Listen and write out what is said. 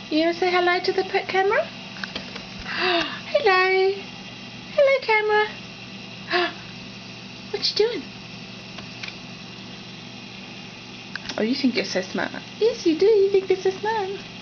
You want to say hello to the pet camera? Hello. Hello, camera. What you doing? Oh, you think you're so smart. Yes, you do. You think you're so smart.